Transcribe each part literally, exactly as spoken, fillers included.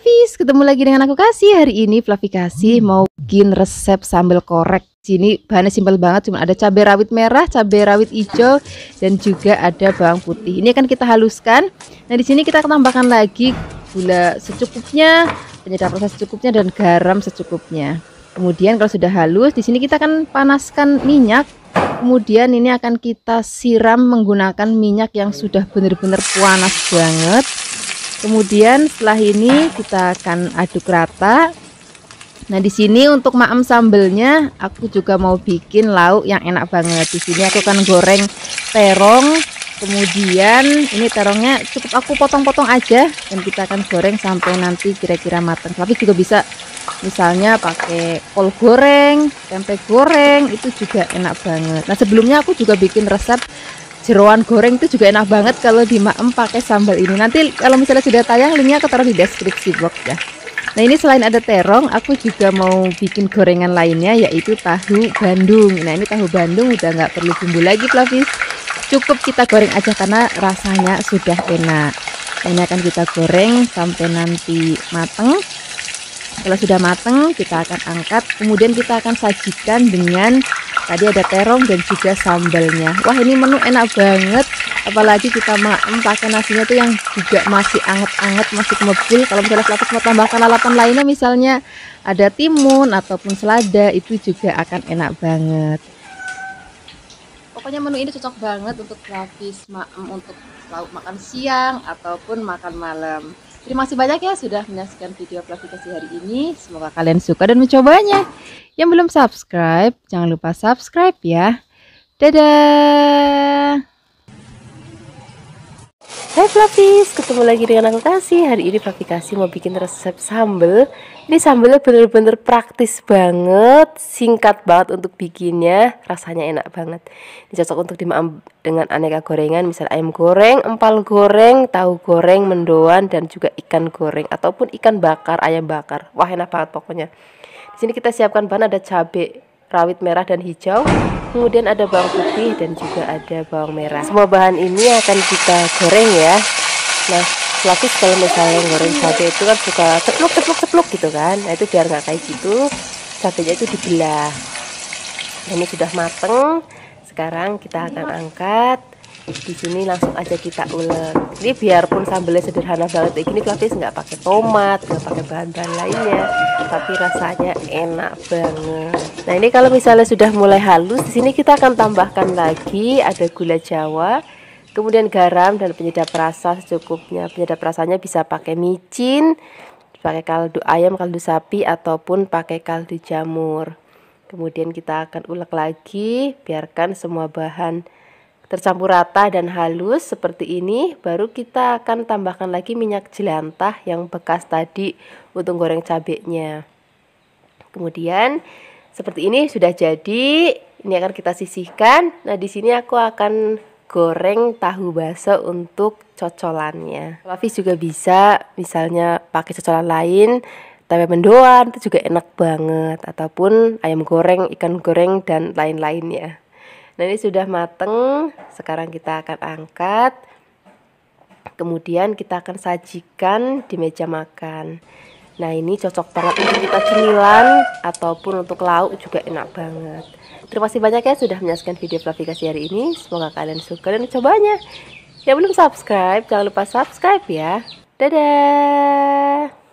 Flavis, ketemu lagi dengan aku Kasih. Hari ini Flavi Kasih mau bikin resep sambal korek. Sini bahannya simpel banget, cuma ada cabai rawit merah, cabai rawit hijau, dan juga ada bawang putih. Ini akan kita haluskan. Nah, di sini kita akan tambahkan lagi gula secukupnya, penyedap rasa secukupnya, dan garam secukupnya. Kemudian kalau sudah halus, di sini kita akan panaskan minyak. Kemudian ini akan kita siram menggunakan minyak yang sudah benar-benar panas banget. Kemudian setelah ini kita akan aduk rata. Nah, di sini untuk maem sambelnya aku juga mau bikin lauk yang enak banget. Di sini aku akan goreng terong. Kemudian ini terongnya cukup aku potong-potong aja dan kita akan goreng sampai nanti kira-kira matang. Tapi juga bisa misalnya pakai kol goreng, tempe goreng, itu juga enak banget. Nah, sebelumnya aku juga bikin resep jeroan goreng, itu juga enak banget kalau di maem pakai sambal ini. Nanti kalau misalnya sudah tayang, linknya aku taruh di deskripsi box ya. Nah, ini selain ada terong, aku juga mau bikin gorengan lainnya, yaitu tahu bandung. Nah, ini tahu bandung udah nggak perlu bumbu lagi, Flavis. Cukup kita goreng aja karena rasanya sudah enak. Nah, ini akan kita goreng sampai nanti mateng. Kalau sudah mateng, kita akan angkat. Kemudian kita akan sajikan dengan tadi ada terong dan juga sambalnya. Wah, ini menu enak banget. Apalagi kita maem pakai nasinya tuh yang juga masih anget-anget, masih kemebul. Kalau misalnya Flavis mau tambahkan lalapan lainnya, misalnya ada timun ataupun selada, itu juga akan enak banget. Pokoknya menu ini cocok banget untuk Flavis maem, untuk lauk makan siang ataupun makan malam. Terima kasih banyak ya sudah menyaksikan video Flavi Kasih hari ini. Semoga kalian suka dan mencobanya. Yang belum subscribe, jangan lupa subscribe ya. Dadah. Hai Flavis, ketemu lagi dengan aku Kasih. Hari ini Flavi Kasih mau bikin resep sambal. Ini sambalnya bener-bener praktis banget, singkat banget untuk bikinnya, rasanya enak banget. Ini cocok untuk dimaem dengan aneka gorengan, misal ayam goreng, empal goreng, tahu goreng, mendoan, dan juga ikan goreng ataupun ikan bakar, ayam bakar. Wah, enak banget pokoknya. Di sini kita siapkan bahan, ada cabai rawit merah dan hijau, kemudian ada bawang putih dan juga ada bawang merah. Semua bahan ini akan kita goreng ya. Nah, Flavis kalau misalnya goreng cabai itu kan suka cepluk cepluk cepluk gitu kan. Nah, itu biar nggak kayak gitu, cabainya itu dibelah. Nah, ini sudah mateng. Sekarang kita akan angkat. Di sini langsung aja kita ulek. Ini biarpun sambalnya sederhana banget kayak gini, Flavis nggak pakai tomat, nggak pakai bahan-bahan lainnya, tapi rasanya enak banget. Nah, ini kalau misalnya sudah mulai halus, di sini kita akan tambahkan lagi ada gula Jawa, kemudian garam dan penyedap rasa secukupnya. Penyedap rasanya bisa pakai micin, pakai kaldu ayam, kaldu sapi, ataupun pakai kaldu jamur. Kemudian kita akan ulek lagi, biarkan semua bahan tercampur rata dan halus seperti ini. Baru kita akan tambahkan lagi minyak jelantah yang bekas tadi untuk goreng cabenya. Kemudian seperti ini sudah jadi. Ini akan kita sisihkan. Nah, di sini aku akan goreng tahu baso untuk cocolannya. Flavis juga bisa misalnya pakai cocolan lain, tempe mendoan itu juga enak banget, ataupun ayam goreng, ikan goreng, dan lain-lainnya. Nah, ini sudah mateng. Sekarang kita akan angkat. Kemudian kita akan sajikan di meja makan. Nah, ini cocok banget untuk kita cemilan ataupun untuk lauk juga enak banget. Terima kasih banyak ya sudah menyaksikan video Flavi Kasih hari ini. Semoga kalian suka dan mencobanya. Yang belum subscribe, jangan lupa subscribe ya. Dadah.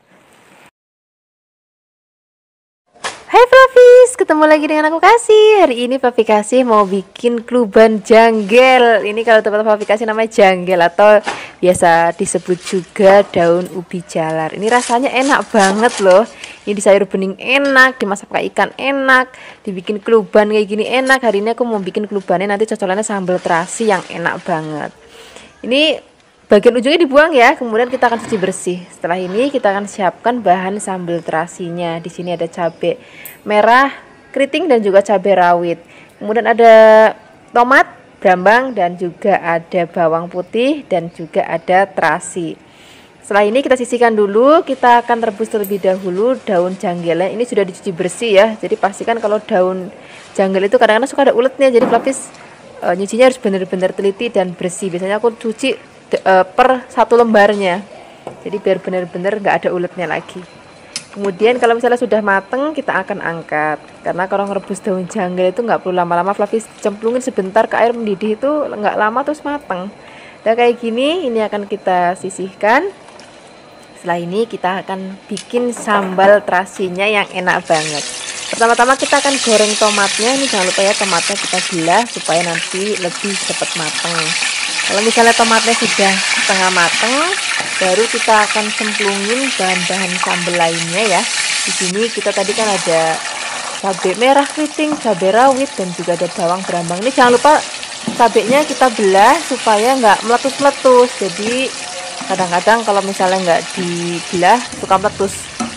Hai Flavis, ketemu lagi dengan aku Kasih. Hari ini Flavi Kasih mau bikin kluban janggel. Ini kalau teman-teman Flavi Kasih namanya janggel atau biasa disebut juga daun ubi jalar. Ini rasanya enak banget loh. Ini di sayur bening enak, dimasak pakai ikan enak, dibikin kluban kayak gini enak. Hari ini aku mau bikin klubannya, nanti cocolannya sambal terasi yang enak banget. Ini bagian ujungnya dibuang ya, kemudian kita akan cuci bersih. Setelah ini kita akan siapkan bahan sambal terasinya. Di sini ada cabai merah keriting dan juga cabai rawit. Kemudian ada tomat, brambang, dan juga ada bawang putih dan juga ada terasi. Setelah ini kita sisihkan dulu. Kita akan rebus terlebih dahulu daun janggelnya. Ini sudah dicuci bersih ya. Jadi pastikan kalau daun janggel itu kadang-kadang suka ada uletnya. Jadi Flavis uh, nyucinya harus benar-benar teliti dan bersih. Biasanya aku cuci uh, per satu lembarnya. Jadi biar benar-benar nggak ada uletnya lagi. Kemudian kalau misalnya sudah mateng, kita akan angkat. Karena kalau ngerebus daun janggal itu nggak perlu lama-lama, Fluffy cemplungin sebentar ke air mendidih itu nggak lama terus mateng. Nah kayak gini, ini akan kita sisihkan. Setelah ini kita akan bikin sambal terasinya yang enak banget. Pertama-tama kita akan goreng tomatnya. Ini jangan lupa ya, tomatnya kita belah supaya nanti lebih cepat mateng. Kalau misalnya tomatnya sudah setengah mateng, baru kita akan cemplungin bahan-bahan sambal lainnya ya. Di sini kita tadi kan ada cabai merah keriting, cabai rawit, dan juga ada bawang berambang. Ini jangan lupa cabainya kita belah supaya nggak meletus-meletus. Jadi kadang-kadang kalau misalnya nggak dibelah suka meletus,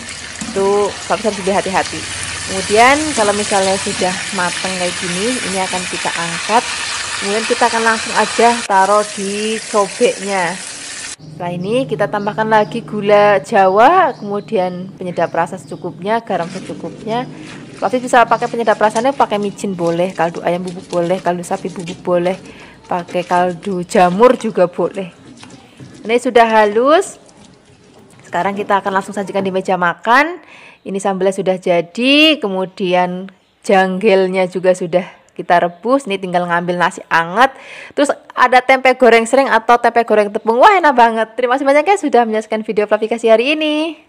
itu harus lebih hati-hati. Kemudian kalau misalnya sudah matang kayak gini, ini akan kita angkat. Kemudian kita akan langsung aja taruh di cobeknya. Setelah ini kita tambahkan lagi gula jawa, kemudian penyedap rasa secukupnya, garam secukupnya. Fluffy bisa pakai penyedap rasanya, pakai micin boleh, kaldu ayam bubuk boleh, kaldu sapi bubuk boleh, pakai kaldu jamur juga boleh. Ini sudah halus. Sekarang kita akan langsung sajikan di meja makan. Ini sambalnya sudah jadi, kemudian janggelnya juga sudah kita rebus. Ini tinggal ngambil nasi anget. Terus ada tempe goreng sering atau tempe goreng tepung. Wah enak banget. Terima kasih banyak ya sudah menyaksikan video Fluffy Kasih hari ini.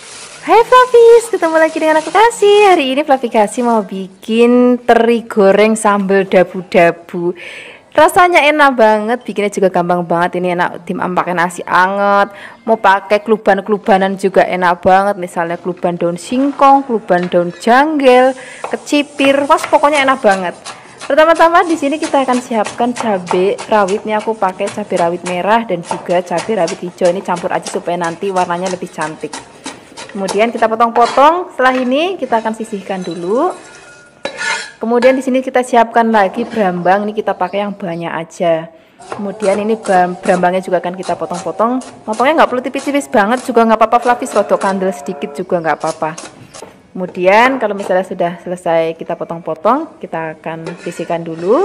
Hai Fluffies, ketemu lagi dengan aku Kasih. Hari ini Fluffy Kasih mau bikin teri goreng sambal dabu-dabu. Rasanya enak banget, bikinnya juga gampang banget. Ini enak dimam pakai nasi anget. Mau pakai kluban-klubanan juga enak banget. Misalnya kluban daun singkong, kluban daun janggel, kecipir. Wah, pokoknya enak banget. Pertama-tama di sini kita akan siapkan cabai rawit. Ini aku pakai cabai rawit merah dan juga cabai rawit hijau. Ini campur aja supaya nanti warnanya lebih cantik. Kemudian kita potong-potong. Setelah ini kita akan sisihkan dulu. Kemudian di sini kita siapkan lagi berambang. Ini kita pakai yang banyak aja. Kemudian ini berambangnya juga akan kita potong-potong. Potongnya nggak perlu tipis-tipis banget juga nggak apa-apa, Fluffy. Rodok kandel sedikit juga nggak apa-apa. Kemudian kalau misalnya sudah selesai kita potong-potong, kita akan sisihkan dulu.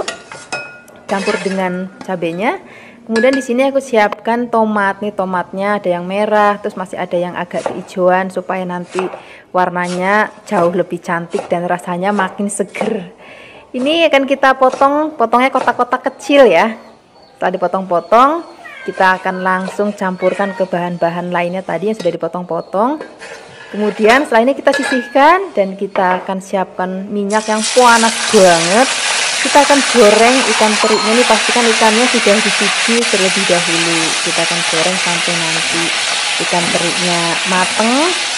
Campur dengan cabenya. Kemudian di sini aku siapkan tomat. Nih tomatnya ada yang merah, terus masih ada yang agak kehijauan supaya nanti warnanya jauh lebih cantik dan rasanya makin seger. Ini akan kita potong, potongnya kotak-kotak kecil ya. Setelah dipotong-potong, kita akan langsung campurkan ke bahan-bahan lainnya tadi yang sudah dipotong-potong. Kemudian setelah ini kita sisihkan dan kita akan siapkan minyak yang panas banget. Kita akan goreng ikan terinya. Ini pastikan ikannya sudah dicuci terlebih dahulu. Kita akan goreng sampai nanti ikan terinya mateng.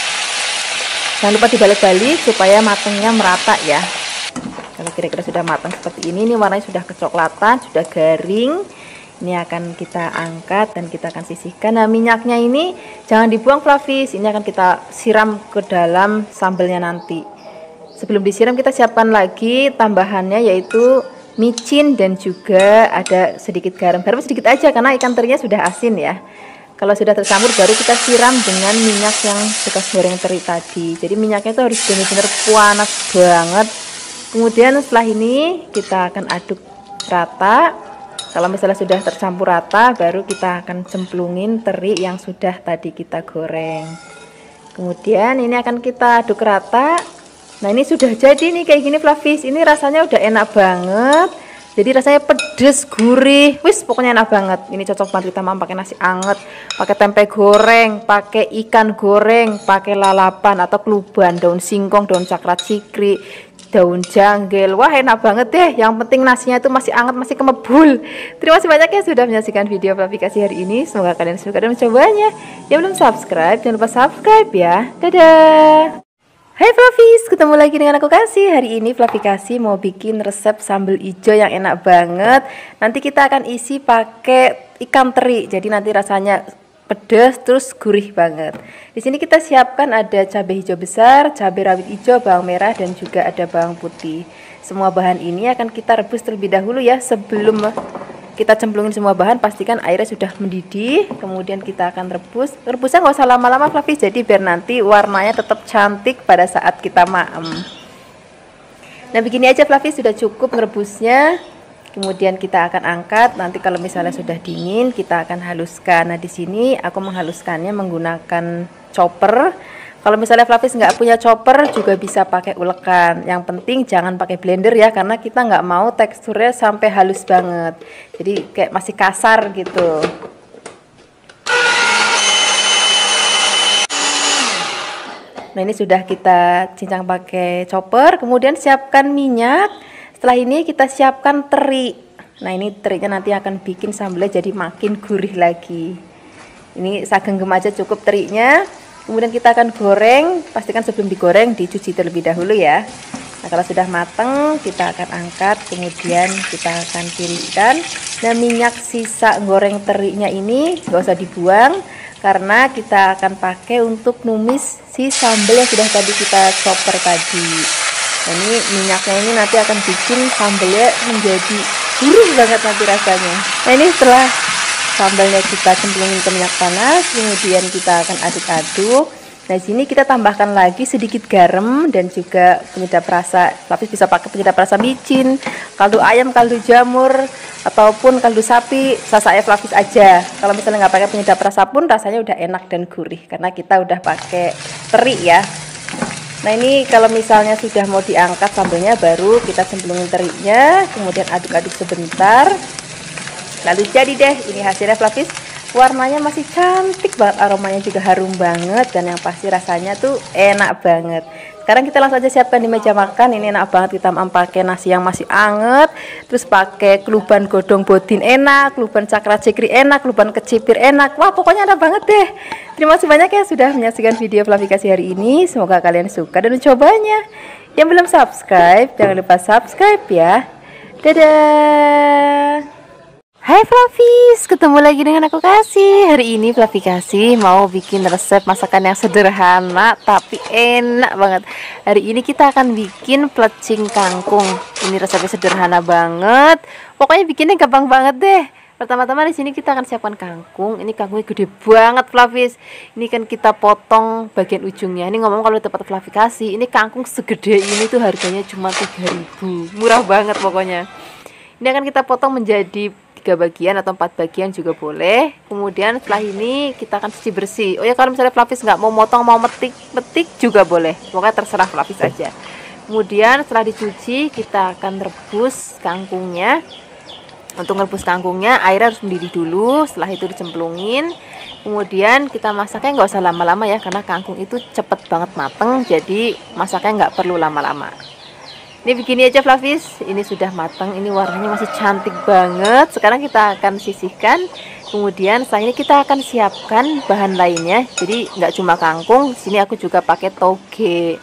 Jangan lupa dibalik-balik supaya matengnya merata ya. Kalau kira-kira sudah matang seperti ini, ini warnanya sudah kecoklatan, sudah garing. Ini akan kita angkat dan kita akan sisihkan. Nah minyaknya ini jangan dibuang, Fluffy. Ini akan kita siram ke dalam sambalnya nanti. Sebelum disiram kita siapkan lagi tambahannya yaitu micin dan juga ada sedikit garam. Garam sedikit aja karena ikan terinya sudah asin ya. Kalau sudah tercampur baru kita siram dengan minyak yang bekas goreng teri tadi. Jadi minyaknya itu harus benar-benar panas banget. Kemudian setelah ini kita akan aduk rata. Kalau misalnya sudah tercampur rata baru kita akan cemplungin teri yang sudah tadi kita goreng. Kemudian ini akan kita aduk rata. Nah ini sudah jadi nih kayak gini, Fluffy. Ini rasanya udah enak banget. Jadi rasanya pedes, gurih. Wis pokoknya enak banget. Ini cocok banget kita mau pakai nasi anget, pakai tempe goreng, pakai ikan goreng, pakai lalapan atau kluban, daun singkong, daun cakrat sikri, daun janggel. Wah enak banget deh. Yang penting nasinya itu masih anget, masih kemebul. Terima kasih banyak ya sudah menyaksikan video Fluffy Kasih hari ini. Semoga kalian suka dan mencobanya. Yang belum subscribe jangan lupa subscribe ya. Dadah. Hai Fluffies, ketemu lagi dengan aku Kasih. Hari ini Fluffy Kasih mau bikin resep sambal hijau yang enak banget. Nanti kita akan isi pakai ikan teri. Jadi nanti rasanya pedas terus gurih banget. Di sini kita siapkan ada cabai hijau besar, cabai rawit hijau, bawang merah dan juga ada bawang putih. Semua bahan ini akan kita rebus terlebih dahulu ya. Sebelum kita cemplungin semua bahan, pastikan airnya sudah mendidih. Kemudian kita akan rebus. Rebusnya nggak usah lama-lama, Fluffy. Jadi biar nanti warnanya tetap cantik pada saat kita maem. Nah begini aja, Fluffy, sudah cukup merebusnya. Kemudian kita akan angkat. Nanti kalau misalnya sudah dingin, kita akan haluskan. Nah, di sini aku menghaluskannya menggunakan chopper. Kalau misalnya Flavis nggak punya chopper, juga bisa pakai ulekan. Yang penting jangan pakai blender ya, karena kita nggak mau teksturnya sampai halus banget. Jadi kayak masih kasar gitu. Nah, ini sudah kita cincang pakai chopper. Kemudian siapkan minyak. Setelah ini kita siapkan teri. Nah, ini terinya nanti akan bikin sambelnya jadi makin gurih lagi. Ini segenggam aja cukup terinya. Kemudian kita akan goreng. Pastikan sebelum digoreng dicuci terlebih dahulu ya. Nah, kalau sudah mateng kita akan angkat. Kemudian kita akan tiriskan. Nah, minyak sisa goreng terinya ini gak usah dibuang, karena kita akan pakai untuk numis si sambal yang sudah tadi kita chopper tadi. Nah, ini minyaknya ini nanti akan bikin sambalnya menjadi gurih banget nanti rasanya. Nah, ini setelah sambalnya kita cemplungin ke minyak panas, kemudian kita akan aduk-aduk. Nah, di sini kita tambahkan lagi sedikit garam dan juga penyedap rasa. Tapi bisa pakai penyedap rasa micin, kaldu ayam, kaldu jamur, ataupun kaldu sapi, sasanya Flavis aja. Kalau misalnya nggak pakai penyedap rasa pun rasanya udah enak dan gurih karena kita udah pakai teri ya. Nah, ini kalau misalnya sudah mau diangkat sambalnya, baru kita cemplungin terinya, kemudian aduk-aduk sebentar. Lalu jadi deh, ini hasilnya Flavis. Warnanya masih cantik banget, aromanya juga harum banget, dan yang pasti rasanya tuh enak banget. Sekarang kita langsung aja siapkan di meja makan. Ini enak banget, kita pakai nasi yang masih anget, terus pakai keluban godong bodin enak, keluban cakra cikri enak, keluban kecipir enak. Wah, pokoknya enak banget deh. Terima kasih banyak ya sudah menyaksikan video Flavikasi hari ini. Semoga kalian suka dan mencobanya. Yang belum subscribe, jangan lupa subscribe ya. Dadah. Hai Flavis, ketemu lagi dengan aku Kasih. Hari ini Flavikasi mau bikin resep masakan yang sederhana tapi enak banget. Hari ini kita akan bikin plecing kangkung. Ini resepnya sederhana banget. Pokoknya bikinnya gampang banget deh. Pertama-tama di sini kita akan siapkan kangkung. Ini kangkungnya gede banget Flavis. Ini kan kita potong bagian ujungnya. Ini ngomong kalau di tempat Flavikasi, ini kangkung segede ini tuh harganya cuma tiga ribu. Murah banget pokoknya. Ini akan kita potong menjadi tiga bagian atau empat bagian juga boleh. Kemudian setelah ini kita akan cuci bersih. Oh ya, kalau misalnya Flavis nggak mau motong, mau metik metik juga boleh, pokoknya terserah Flavis aja. Kemudian setelah dicuci kita akan rebus kangkungnya. Untuk merebus kangkungnya airnya harus mendidih dulu, setelah itu dicemplungin. Kemudian kita masaknya nggak usah lama-lama ya, karena kangkung itu cepet banget mateng, jadi masaknya nggak perlu lama-lama. Ini begini aja Flavis, ini sudah matang, ini warnanya masih cantik banget. Sekarang kita akan sisihkan. Kemudian setelah ini kita akan siapkan bahan lainnya. Jadi nggak cuma kangkung, di sini aku juga pakai toge.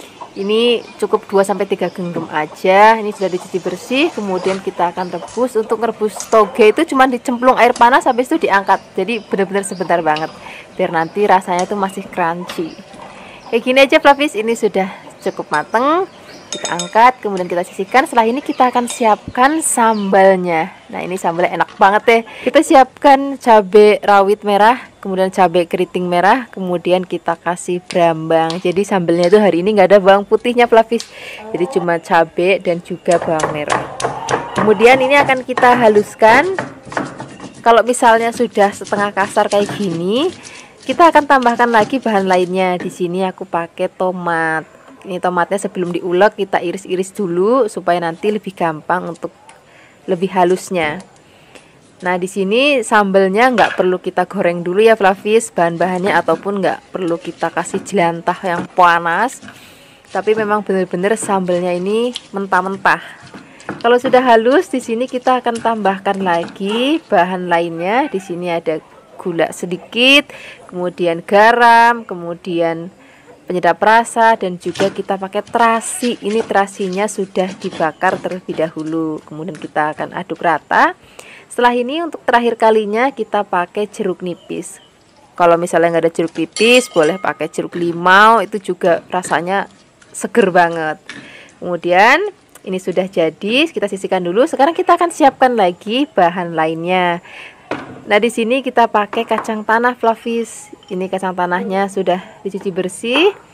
Ini cukup dua sampai tiga genggam aja. Ini sudah dicuci bersih. Kemudian kita akan rebus. Untuk rebus toge itu cuma dicemplung air panas, habis itu diangkat. Jadi benar-benar sebentar banget, biar nanti rasanya tuh masih crunchy. Kayak gini aja Flavis, ini sudah cukup mateng. Kita angkat, kemudian kita sisihkan. Setelah ini kita akan siapkan sambalnya. Nah, ini sambalnya enak banget deh. Kita siapkan cabai rawit merah, kemudian cabai keriting merah, kemudian kita kasih brambang. Jadi sambalnya itu hari ini nggak ada bawang putihnya Flavis, jadi cuma cabai dan juga bawang merah. Kemudian ini akan kita haluskan. Kalau misalnya sudah setengah kasar kayak gini, kita akan tambahkan lagi bahan lainnya. Di sini aku pakai tomat. Ini tomatnya sebelum diulek kita iris-iris dulu supaya nanti lebih gampang untuk lebih halusnya. Nah, di sini sambalnya nggak perlu kita goreng dulu ya Flavis, bahan-bahannya, ataupun nggak perlu kita kasih jelantah yang panas. Tapi memang benar-benar sambalnya ini mentah-mentah. Kalau sudah halus, di sini kita akan tambahkan lagi bahan lainnya. Di sini ada gula sedikit, kemudian garam, kemudian penyedap rasa, dan juga kita pakai terasi. Ini terasinya sudah dibakar terlebih dahulu. Kemudian kita akan aduk rata. Setelah ini untuk terakhir kalinya kita pakai jeruk nipis. Kalau misalnya nggak ada jeruk nipis, boleh pakai jeruk limau, itu juga rasanya seger banget. Kemudian ini sudah jadi, kita sisihkan dulu. Sekarang kita akan siapkan lagi bahan lainnya. Nah, di sini kita pakai kacang tanah Flavis. Ini kacang tanahnya sudah dicuci bersih.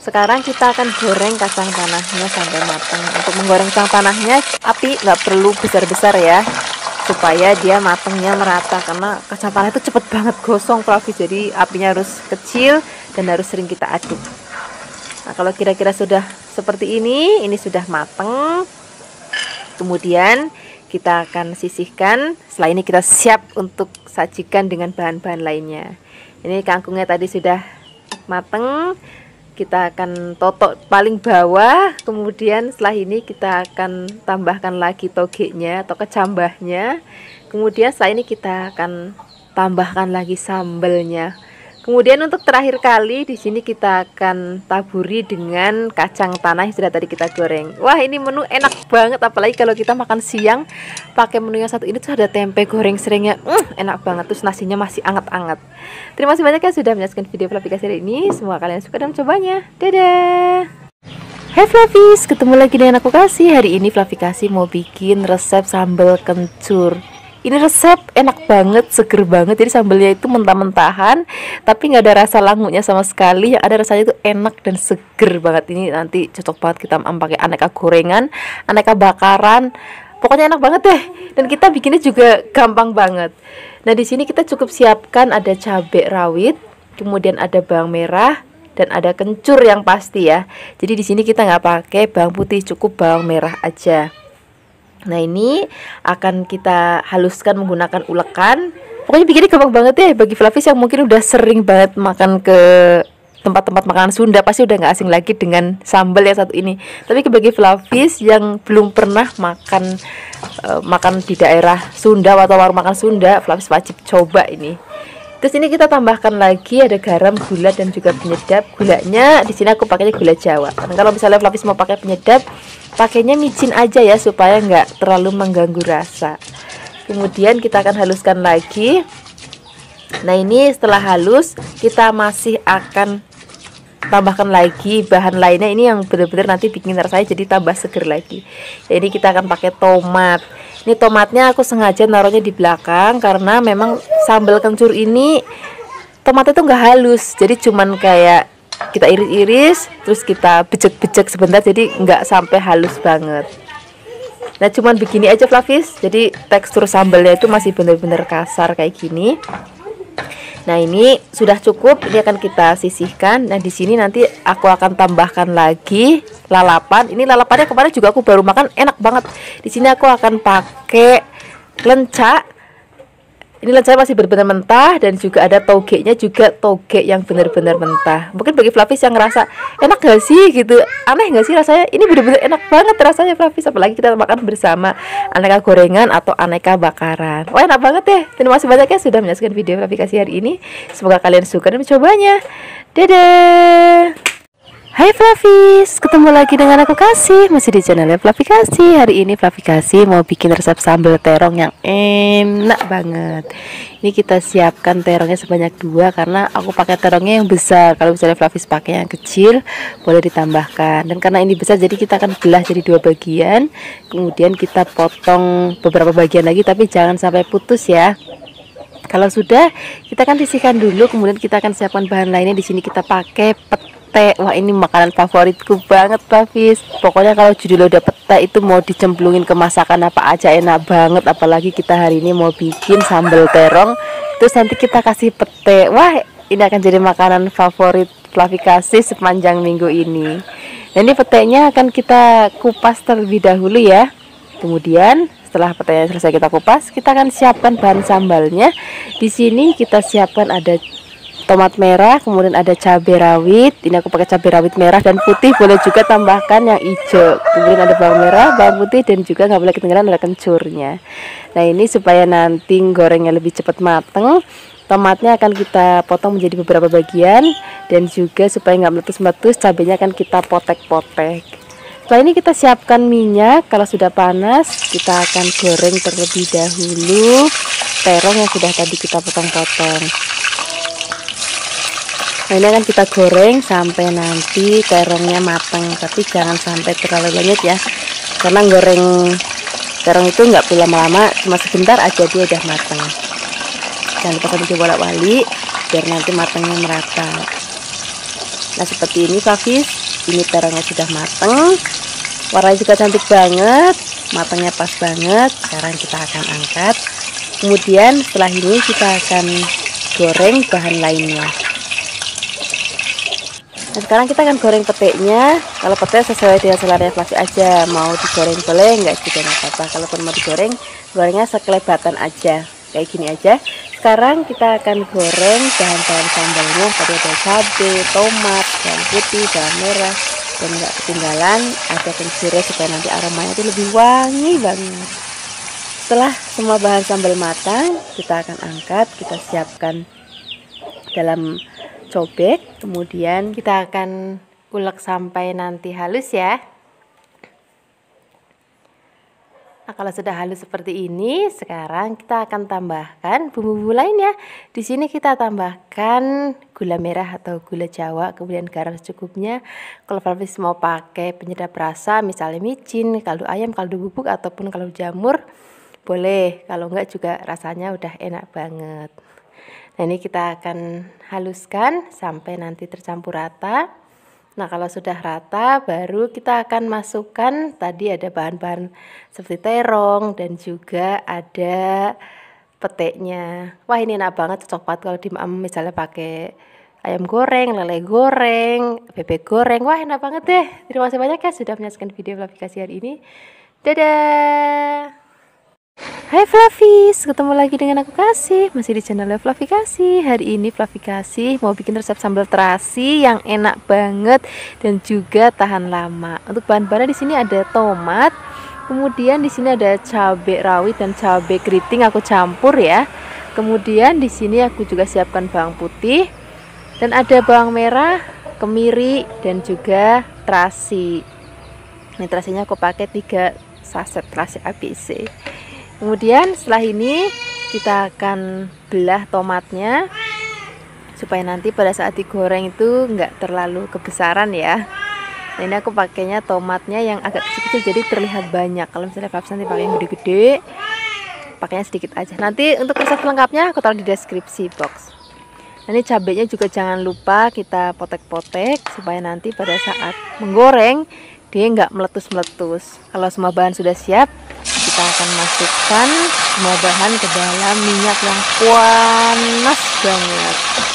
Sekarang kita akan goreng kacang tanahnya sampai matang. Untuk menggoreng kacang tanahnya, api nggak perlu besar-besar ya, supaya dia matangnya merata. Karena kacang tanah itu cepet banget gosong, Fluffy. Jadi apinya harus kecil dan harus sering kita aduk. Nah, kalau kira-kira sudah seperti ini, ini sudah matang. Kemudian kita akan sisihkan. Setelah ini kita siap untuk sajikan dengan bahan-bahan lainnya. Ini kangkungnya tadi sudah matang. Kita akan totok paling bawah. Kemudian setelah ini kita akan tambahkan lagi togenya atau kecambahnya. Kemudian setelah ini kita akan tambahkan lagi sambelnya. Kemudian untuk terakhir kali di sini kita akan taburi dengan kacang tanah yang sudah tadi kita goreng. Wah, ini menu enak banget, apalagi kalau kita makan siang pakai menu yang satu ini tuh ada tempe goreng seringnya. Mm, enak banget, terus nasinya masih anget-anget. Terima kasih banyak ya sudah menyaksikan video Fluffy kali ini. Semoga kalian suka dan cobanya. Dadah. Hai Fluffies, ketemu lagi dengan aku Kasih. Hari ini Fluffy Kasih mau bikin resep sambal kencur. Ini resep enak banget, seger banget. Jadi sambelnya itu mentah-mentahan, tapi nggak ada rasa langunya sama sekali. Yang ada rasanya itu enak dan seger banget. Ini nanti cocok banget kita pakai aneka gorengan, aneka bakaran. Pokoknya enak banget deh. Dan kita bikinnya juga gampang banget. Nah, di sini kita cukup siapkan ada cabai rawit, kemudian ada bawang merah, dan ada kencur yang pasti ya. Jadi di sini kita nggak pakai bawang putih, cukup bawang merah aja. Nah, ini akan kita haluskan menggunakan ulekan. Pokoknya bikinnya gampang banget ya. Bagi Fluffies yang mungkin udah sering banget makan ke tempat-tempat makanan Sunda, pasti udah nggak asing lagi dengan sambal yang satu ini. Tapi bagi Fluffies yang belum pernah makan uh, makan di daerah Sunda atau warung makan Sunda, Fluffies wajib coba ini. Terus ini kita tambahkan lagi ada garam, gula, dan juga penyedap. Gulanya di sini aku pakainya gula Jawa. Karena kalau misalnya Fluffies mau pakai penyedap, pakainya micin aja ya supaya nggak terlalu mengganggu rasa. Kemudian kita akan haluskan lagi. Nah, ini setelah halus kita masih akan tambahkan lagi bahan lainnya. Ini yang benar-benar nanti bikin rasanya jadi tambah seger lagi. Jadi kita akan pakai tomat. Ini tomatnya aku sengaja naruhnya di belakang karena memang sambal kencur ini tomatnya tuh nggak halus. Jadi cuman kayak kita iris-iris terus kita becek-becek sebentar, jadi nggak sampai halus banget. Nah, cuman begini aja Fluffies. Jadi tekstur sambalnya itu masih benar-benar kasar kayak gini. Nah, ini sudah cukup. Ini akan kita sisihkan. Nah, di sini nanti aku akan tambahkan lagi lalapan. Ini lalapannya kemarin juga aku baru makan, enak banget. Di sini aku akan pakai lenca. Ini lencanya masih benar-benar mentah, dan juga ada togenya juga toge yang benar-benar mentah. Mungkin bagi Fluffies yang ngerasa enak gak sih gitu, aneh gak sih rasanya, ini benar-benar enak banget rasanya Fluffies. Apalagi kita makan bersama aneka gorengan atau aneka bakaran. Wah, enak banget ya. Terima kasih banyak ya sudah menyaksikan video Fluffy Kasih hari ini. Semoga kalian suka dan mencobanya. Dadah. Hai Fluffies, ketemu lagi dengan aku Kasih, masih di channelnya Fluffy Kasih. Hari ini Fluffy Kasih mau bikin resep sambal terong yang enak banget. Ini kita siapkan terongnya sebanyak dua karena aku pakai terongnya yang besar. Kalau misalnya Fluffies pakai yang kecil boleh ditambahkan. Dan karena ini besar jadi kita akan belah jadi dua bagian. Kemudian kita potong beberapa bagian lagi, tapi jangan sampai putus ya. Kalau sudah, kita akan sisihkan dulu. Kemudian kita akan siapkan bahan lainnya. Di sini kita pakai pete. Wah, ini makanan favoritku banget Fluffies. Pokoknya kalau judulnya udah pete itu mau dicemplungin ke masakan apa aja enak banget. Apalagi kita hari ini mau bikin sambal terong, terus nanti kita kasih pete. Wah, ini akan jadi makanan favorit Fluffy Kasih sepanjang minggu ini. Nah, ini petenya akan kita kupas terlebih dahulu ya. Kemudian setelah petenya selesai kita kupas, kita akan siapkan bahan sambalnya. Di sini kita siapkan ada tomat merah, kemudian ada cabai rawit. Ini aku pakai cabai rawit merah dan putih, boleh juga tambahkan yang hijau. Kemudian ada bawang merah, bawang putih, dan juga nggak boleh ketinggalan ada kencurnya. Nah, ini supaya nanti gorengnya lebih cepat mateng, tomatnya akan kita potong menjadi beberapa bagian, dan juga supaya nggak meletus-meletus, cabainya akan kita potek-potek. Setelah ini kita siapkan minyak. Kalau sudah panas, kita akan goreng terlebih dahulu terong yang sudah tadi kita potong-potong. Nah, ini akan kita goreng sampai nanti terongnya matang, tapi jangan sampai terlalu lanyet ya, karena goreng terong itu nggak perlu lama-lama, cuma sebentar aja dia udah matang. Jangan lupa sambil dibolak-balik biar nanti matangnya merata. Nah seperti ini Flavis, ini terongnya sudah mateng, warnanya juga cantik banget, matangnya pas banget. Sekarang kita akan angkat, kemudian setelah ini kita akan goreng bahan lainnya. Nah, sekarang kita akan goreng peteknya. Kalau petek sesuai dengan selera Flavis aja, mau digoreng boleh, enggak juga nggak apa-apa. Kalaupun mau digoreng, gorengnya sekelebatan aja, kayak gini aja. Sekarang kita akan goreng bahan-bahan sambalnya. Tadi ada cabai, tomat, bawang putih, bawang merah, dan nggak ketinggalan ada kencur supaya nanti aromanya itu lebih wangi banget. Setelah semua bahan sambal matang, kita akan angkat, kita siapkan dalam cobek, kemudian kita akan ulek sampai nanti halus ya. Nah, kalau sudah halus seperti ini, sekarang kita akan tambahkan bumbu-bumbu lainnya. Di sini kita tambahkan gula merah atau gula Jawa, kemudian garam secukupnya. Kalau Flavis mau pakai penyedap rasa, misalnya micin, kaldu ayam, kaldu bubuk, ataupun kaldu jamur, boleh. Kalau enggak juga rasanya udah enak banget. Nah ini kita akan haluskan sampai nanti tercampur rata. Nah kalau sudah rata baru kita akan masukkan, tadi ada bahan-bahan seperti terong dan juga ada peteknya. Wah ini enak banget, cocok banget kalau dimaem misalnya pakai ayam goreng, lele goreng, bebek goreng. Wah enak banget deh. Terima kasih banyak ya sudah menyaksikan video Flavikasi hari ini. Dadah. Hai Flavis, ketemu lagi dengan aku Kasih, masih di channel Flavikasi. Hari ini Flavikasi mau bikin resep sambal terasi yang enak banget dan juga tahan lama. Untuk bahan-bahannya di sini ada tomat, kemudian di sini ada cabai rawit dan cabai keriting aku campur ya. Kemudian di sini aku juga siapkan bawang putih dan ada bawang merah, kemiri dan juga terasi. Ini terasinya aku pakai tiga saset terasi A B C. Kemudian setelah ini kita akan belah tomatnya supaya nanti pada saat digoreng itu enggak terlalu kebesaran ya. Nah ini aku pakainya tomatnya yang agak kecil-kecil jadi terlihat banyak. Kalau misalnya Flavis nanti pakai yang gede-gede, pakainya sedikit aja. Nanti untuk resep lengkapnya aku taruh di deskripsi box. Nah, ini cabenya juga jangan lupa kita potek-potek supaya nanti pada saat menggoreng dia enggak meletus-meletus. Kalau semua bahan sudah siap, kita akan masukkan semua bahan ke dalam minyak yang panas banget.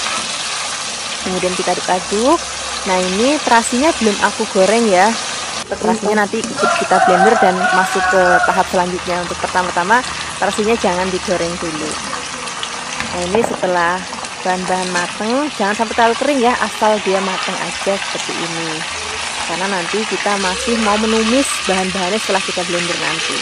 Kemudian kita aduk-aduk. Nah ini terasinya belum aku goreng ya. Terasinya nanti kita blender dan masuk ke tahap selanjutnya. Untuk pertama-tama terasinya jangan digoreng dulu. Nah ini setelah bahan-bahan mateng, jangan sampai terlalu kering ya, asal dia mateng aja seperti ini. Karena nanti kita masih mau menumis bahan-bahannya setelah kita blender nanti.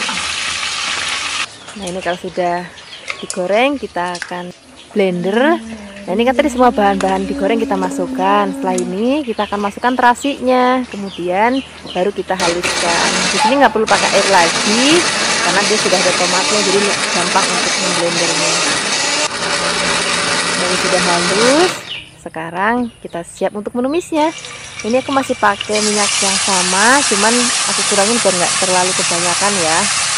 Nah ini kalau sudah digoreng kita akan blender. Nah ini kan tadi semua bahan-bahan digoreng kita masukkan. Setelah ini kita akan masukkan terasinya, kemudian baru kita haluskan. Di sini nggak perlu pakai air lagi karena dia sudah ada tomatnya, jadi gampang untuk memblendernya. Nah, ini sudah halus. Sekarang kita siap untuk menumisnya. Ini aku masih pakai minyak yang sama, cuman aku kurangin biar nggak terlalu kebanyakan ya.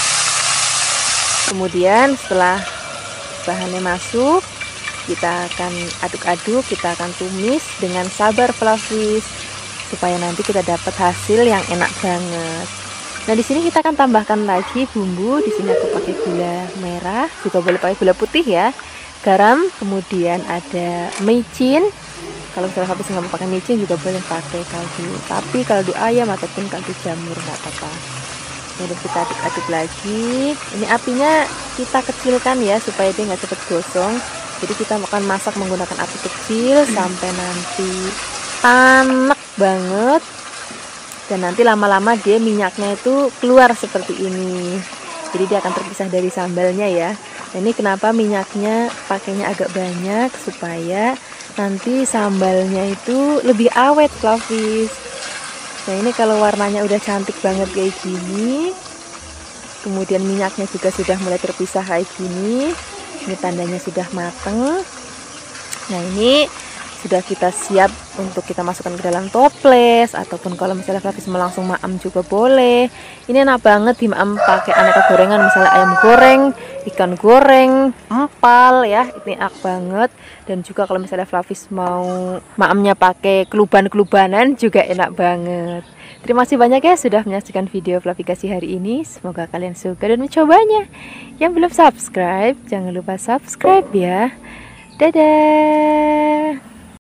Kemudian setelah bahannya masuk, kita akan aduk-aduk, kita akan tumis dengan sabar Flavis supaya nanti kita dapat hasil yang enak banget. Nah di sini kita akan tambahkan lagi bumbu. Di sini aku pakai gula merah, juga boleh pakai gula putih ya. Garam, kemudian ada micin. Kalau misalnya Flavis nggak mau pakai micin juga boleh pakai kaldu, tapi kaldu ayam ataupun kaldu jamur nggak apa-apa. Kemudian kita aduk-aduk lagi. Ini apinya kita kecilkan ya supaya dia nggak cepat gosong. Jadi kita akan masak menggunakan api kecil sampai nanti tanek banget. Dan nanti lama-lama dia minyaknya itu keluar seperti ini. Jadi dia akan terpisah dari sambalnya ya. Nah, ini kenapa minyaknya pakainya agak banyak supaya nanti sambalnya itu lebih awet Flavis. Nah ini kalau warnanya udah cantik banget kayak gini, kemudian minyaknya juga sudah mulai terpisah kayak gini, ini tandanya sudah mateng. Nah ini sudah kita siap untuk kita masukkan ke dalam toples, ataupun kalau misalnya Flavis mau langsung maam juga boleh. Ini enak banget di maam pakai aneka gorengan, misalnya ayam goreng, ikan goreng, empal ya, ini enak banget. Dan juga kalau misalnya Flavis mau maamnya pakai keluban-kelubanan juga enak banget. Terima kasih banyak ya sudah menyaksikan video Flavikasi hari ini. Semoga kalian suka dan mencobanya. Yang belum subscribe, jangan lupa subscribe ya. Dadah.